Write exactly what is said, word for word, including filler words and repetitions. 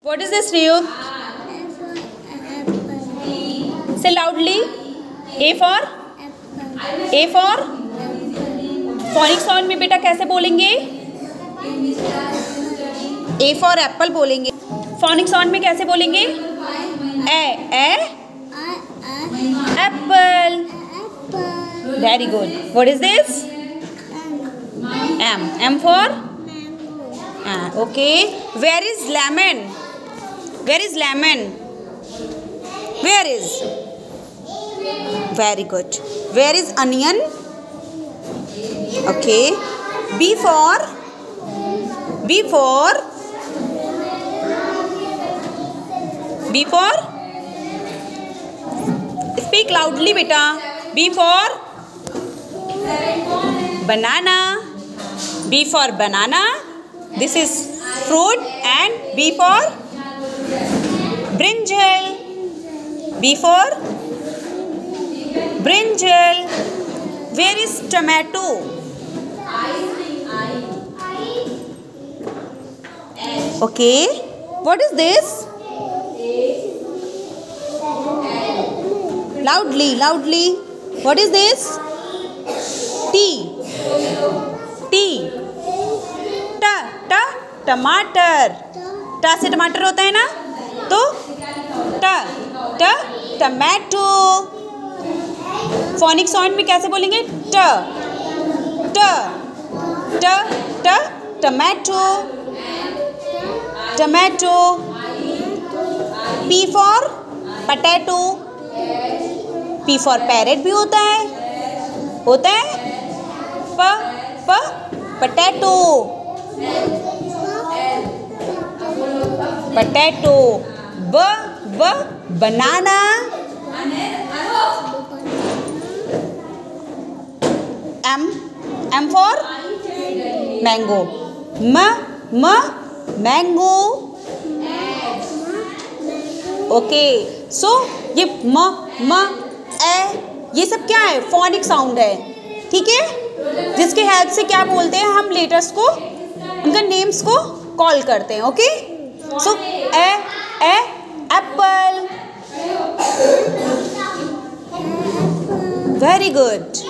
What is this, Riyut? Say loudly. A for? A for? Phonic sound में बेटा कैसे बोलेंगे? A for apple बोलेंगे. Phonic sound में कैसे बोलेंगे? A, A, apple. Very good. What is this? M. M for? Ah, okay. Where is lemon? Where is lemon? Where is? Very good. Where is onion? Okay. B for? B for? B for? Speak loudly, beta. B for? Banana. B for banana. This is fruit. And B for? Brinjal. B for? Brinjal. Where is tomato? Okay. What is this? Loudly, loudly. What is this? T. T. Ta, ta, टमाटर. टा से टमाटर होता है ना, तो ट t tomato. Phonic sound में कैसे बोलेंगे? ट t t t tomato tomato. P for potato. P for parrot भी होता है होता है प प potato potato. B b banana. M M for mango. M m mango. Okay. सो ये म म ए ये सब क्या है? फोनिक साउंड है. ठीक है, जिसके हेल्प से क्या बोलते हैं हम लेटर्स को, उनका नेम्स को कॉल करते हैं. Okay. So A A apple. Very good.